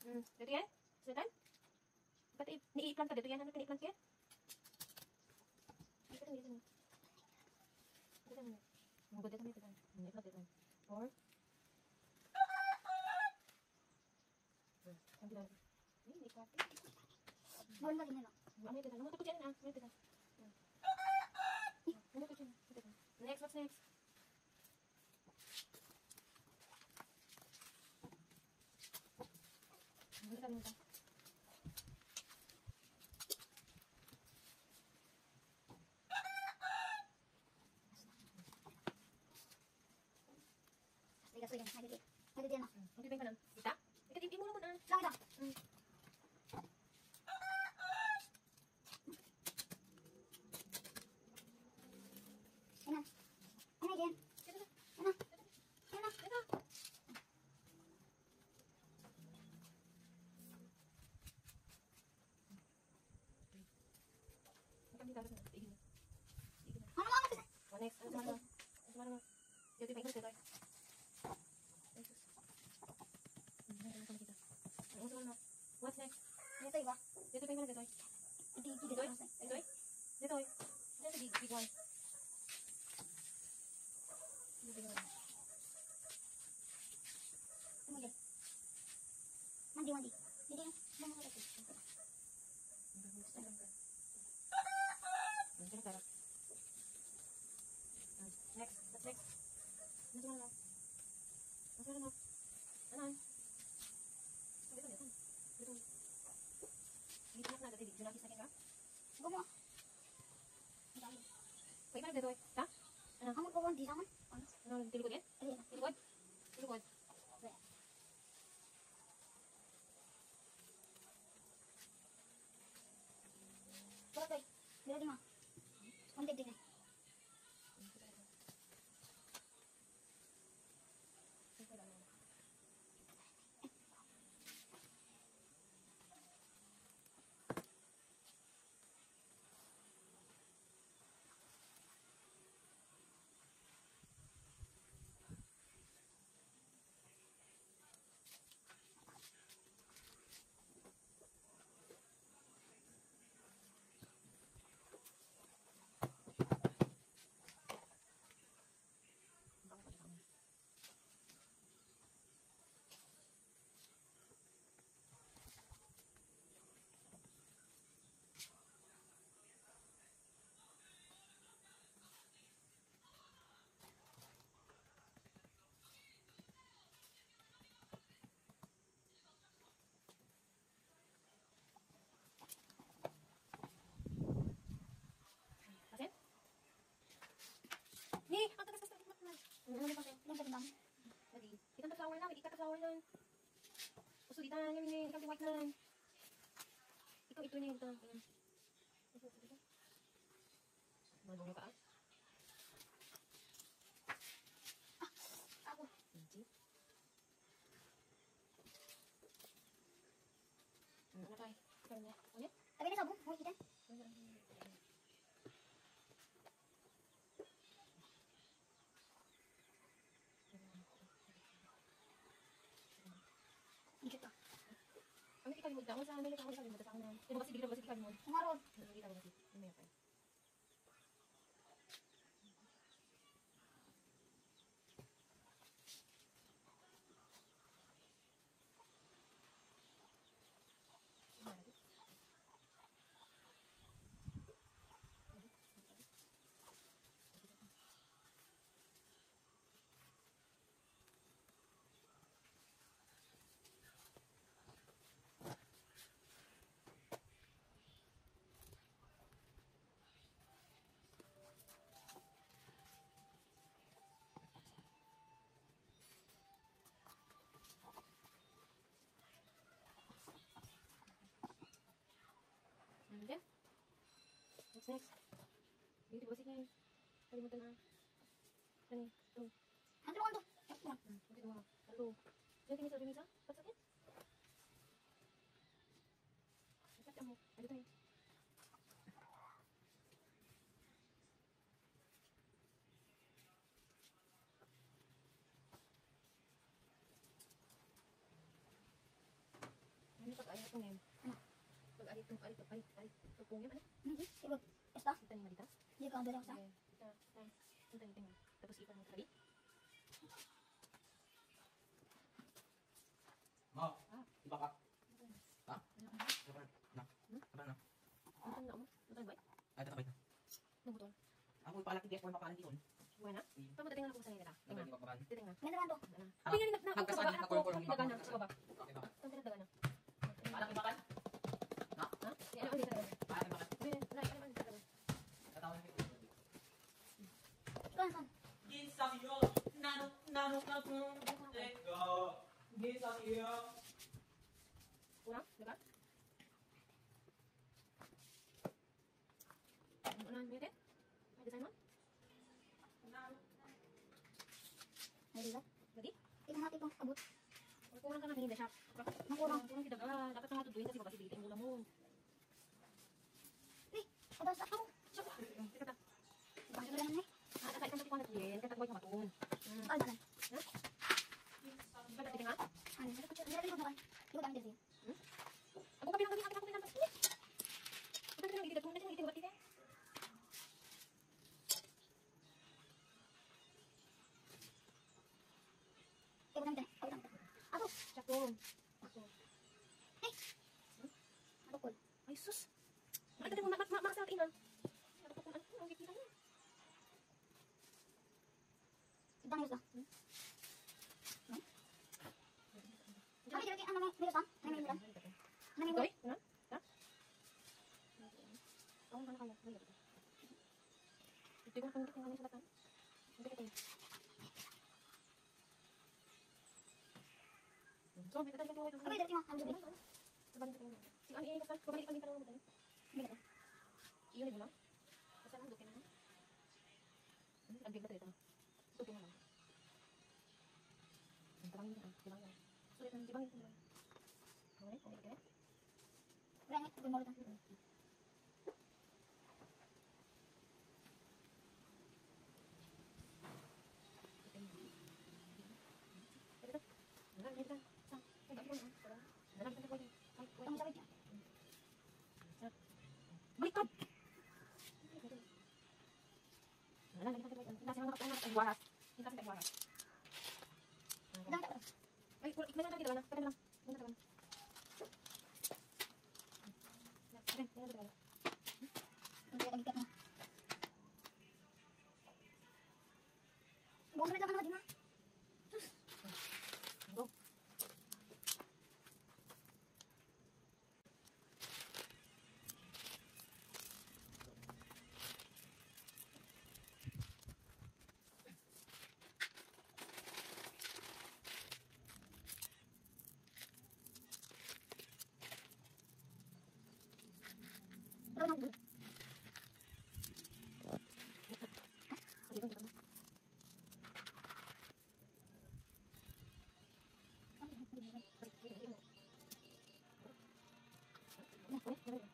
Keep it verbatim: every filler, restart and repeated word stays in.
Hmm, dito yan? Sudan? Ba't ni-i-plant ka dito yan? Ano ka ni-i-plant yan? Dito na, dito na. Dito na. Ang good dito na, dito na. Ni-i-plant dito na. Four. Ang gila. Ay, ni-i-plant. Bawal lagi na lang. Ano ito na? Namuta ko dyan ah. Ano ito na? Ano ito dyan? Next, what's next? Ano ito na? Sige, sige. Nagigit. Nagigit na. Ang bibig ka lang. Kita? Ika, di mo naman ah. Lang ito. Hmm. Ayan. Ayan, Jen. Dito na. Ayan na. Ayan na. Dito. Ika, dito. Tigil na. Tigil na. Ano mga matisa? Oh, next. Ano sumara mo? Ano sumara mo? Dito, tingin ka dito. Jesus. Ano ka makita? Ano sumara mo? What's next? Ito iba. Dito, tingin ka dito. Hindi, hindi. Dito, dito, dito. Dito, big, big one. Dito, big one. Tumuli. Mandi, mandi. Hindi. Mandi mo kasi. Nandiyan ka. Next. What's next? Ano sumara mo? Ano sumara mo? Ano? Dito, dito. Dito. Dito na dati. Dito na kita ka? Gumo. Ang dami. Pwede ba dito? Ta? Ano? Amon ko di naman. Ano? Ano? Tilikod yan? Ayan. Tilikod? Tilikod. Ayan. Pero toy. Bila di mo. Konti din eh. Asin? Ni, ang tagas tas tas tas. Ano na pa kayo? Ilang sabi lang. Lagi. Ikan flower na, ikat flower na. Uso dita na ni, ikan white na. Ikaw ito niya ito. Manong ka ah. Ako. Hindi. Ano tayo? Ano na? Ano? Tabi na sabon. Huwag kita. Ang cute ah. Ang kita mo daw sa ano ka sa limot sa ano. Ito kasi dito kasi kita mo. Umaron. Nakita mo kasi. May pa. And then, what's next? Dito ba sige? Kalimutan na. Ano? Ito. Ano mo ito? Ito. Dito mo. Ito. Diyan tingin sa bimisa? What's next? Ito mo. Ano tayo? Ini pag-ayat itong ngayon. Ano? Pag-ayat itong, ayat, ayat, ayat. Tupong yun, ano? Hindi. Ibig. Basta. Kita niyo malita? Hindi ka ang dalaw sa. Okay. Kita, kita. Kita niyo tingnan. Tapos ipan mo tali. Oh, Ah. iba ka. Ha? Ano? Iba na. Hmm? Iba na. Ano na mo? Ano ba? Ay, tatabay na. Ano butol? Ako ipalaki guys, kung mapakalan dito. Buena? Tama dating na ako sa nila. Sabay Tingnan. di papakan. Tingnan. Ganda naman to. Ano? Ako yan na Hagkasan, ako ako nakulong-kulong, ako dagana sa baba. Iba. Ang tinadaga na. Palaki ibakan? Ha? Di ano dito daga. Palaki ibakan? Di na ano man dito. Katawan ko. Ikaw ang saan? Ginsa siyo. Nano, nano ka po. Ego. Ginsa siyo. Kurang, daga. Ano na dito? May design mo? May dila. Ready? Tingnan natin kung abot. Kurang ka na hindi siya. Makurang. Kurang kita daga. Dapat nga tuduin kasi babasi dito ang ulam mo. Eh, ada sa ako. Teka ta. Bakit wala naman eh? Ah, nakaitan sa kuwan at yen. Katagway ka matun. Ay, malan. Iba dati nga? Ano? Hindi natin ikot na kan. Ikot ang dili. Ako kapi lang kami, ako pinang pati. Ako pinang gigit mo, naging gigit mo Ikot ang dili. Ikot ang dili. Ako. Sakto. Eh. Ako cool. Ay sus. Ay tadi mo mak mak mak sa atin ah. Ako kung ano, ang gigit mo. Sidang yus ba? Ano dili ano may meron sa? Ano may meron? Ano may Goy? meron? Ano? Ha? Ako na kayo. Ito ko kung tingnan niyo sa batan. Hindi ko. So, may tatay ko ito. Ako dili mo. Ang dili. Saban ko. Si ani ini kasal, pabalik kami tanong mo tayo. Hindi ka. Iyon ni mo. Kasi ang dukin na. Ang bigla dito. Dukin na lang. Ang tarang niya, tibang yan. Sulit ng tibang yun. Okay, okay, okay. Wala nga. Ibig mo ulit. Ang sakit niya. Baliktad! Wala, lagi natin ito. Nasa mga kapatid ay waras. Hindi natin ay waras. Sidang ka. Ay, may nang dito na. Pwede lang. May nang dito na. Okay, may nang dito na. Hindi ka gigat na. Buong rin lang naman din na. Go. Pero nang dito. Dito, dito na. Balik, balik, balik. Balik, balik, balik.